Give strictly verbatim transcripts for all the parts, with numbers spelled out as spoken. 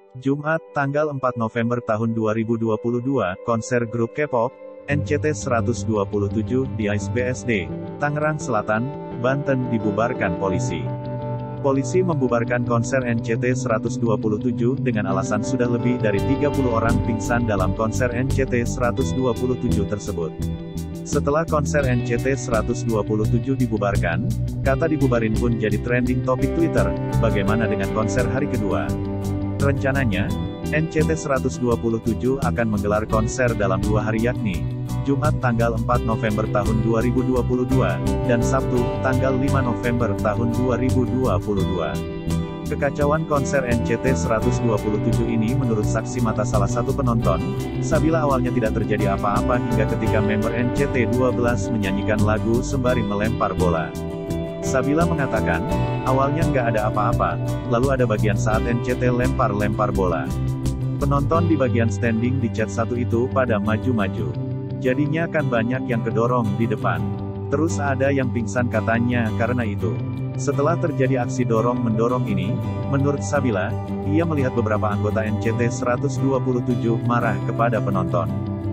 Jumat, tanggal empat November tahun dua ribu dua puluh dua, konser grup K-pop, N C T seratus dua puluh tujuh, di A I S B S D, Tangerang Selatan, Banten dibubarkan polisi. Polisi membubarkan konser N C T seratus dua puluh tujuh dengan alasan sudah lebih dari tiga puluh orang pingsan dalam konser N C T seratus dua puluh tujuh tersebut. Setelah konser N C T seratus dua puluh tujuh dibubarkan, kata dibubarin pun jadi trending topik Twitter. Bagaimana dengan konser hari kedua? Rencananya, N C T seratus dua puluh tujuh akan menggelar konser dalam dua hari yakni, Jumat tanggal empat November tahun dua ribu dua puluh dua, dan Sabtu, tanggal lima November tahun dua ribu dua puluh dua. Kekacauan konser N C T seratus dua puluh tujuh ini menurut saksi mata salah satu penonton, Sabila awalnya tidak terjadi apa-apa hingga ketika member N C T dua belas menyanyikan lagu sembari melempar bola. Sabila mengatakan, awalnya nggak ada apa-apa, lalu ada bagian saat N C T lempar-lempar bola. Penonton di bagian standing di chat satu itu pada maju-maju. Jadinya kan banyak yang kedorong di depan. Terus ada yang pingsan katanya karena itu. Setelah terjadi aksi dorong-mendorong ini, menurut Sabila, ia melihat beberapa anggota N C T seratus dua puluh tujuh marah kepada penonton.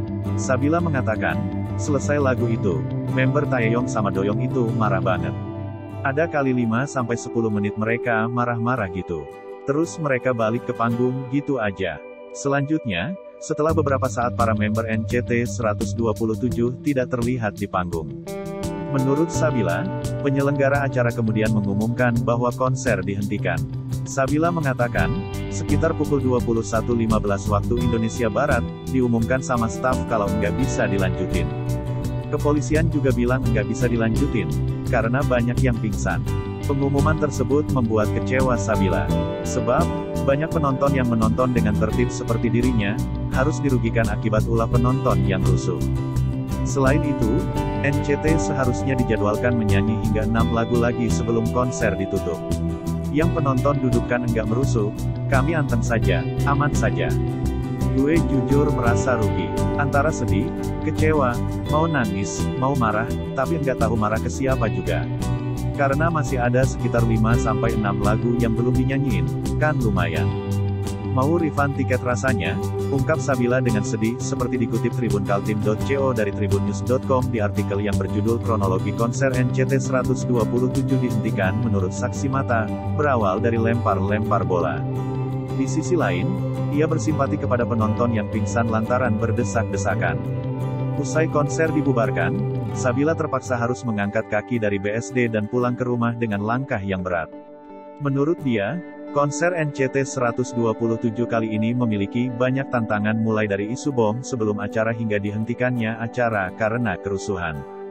Sabila mengatakan, selesai lagu itu, member Taeyong sama Doyoung itu marah banget. Ada kali lima sampai sepuluh menit mereka marah-marah gitu. Terus mereka balik ke panggung, gitu aja. Selanjutnya, setelah beberapa saat para member N C T seratus dua puluh tujuh tidak terlihat di panggung. Menurut Sabila, penyelenggara acara kemudian mengumumkan bahwa konser dihentikan. Sabila mengatakan, sekitar pukul dua puluh satu lima belas waktu Indonesia Barat, diumumkan sama staf kalau nggak bisa dilanjutin. Kepolisian juga bilang nggak bisa dilanjutin, karena banyak yang pingsan. Pengumuman tersebut membuat kecewa Sabila. Sebab, banyak penonton yang menonton dengan tertib seperti dirinya, harus dirugikan akibat ulah penonton yang rusuh. Selain itu, N C T seharusnya dijadwalkan menyanyi hingga enam lagu lagi sebelum konser ditutup. Yang penonton dudukkan enggak merusuh, kami anteng saja, aman saja. Gue jujur merasa rugi, antara sedih, kecewa, mau nangis, mau marah, tapi enggak tahu marah ke siapa juga. Karena masih ada sekitar lima sampai enam lagu yang belum dinyanyiin, kan lumayan. Mau refund tiket rasanya, ungkap Sabila dengan sedih, seperti dikutip tribun kaltim dot co dari tribunnews dot com di artikel yang berjudul Kronologi Konser N C T seratus dua puluh tujuh dihentikan menurut saksi mata, berawal dari lempar-lempar bola. Di sisi lain, ia bersimpati kepada penonton yang pingsan lantaran berdesak-desakan. Usai konser dibubarkan, Sabila terpaksa harus mengangkat kaki dari B S D dan pulang ke rumah dengan langkah yang berat. Menurut dia, konser N C T seratus dua puluh tujuh kali ini memiliki banyak tantangan mulai dari isu bom sebelum acara hingga dihentikannya acara karena kerusuhan.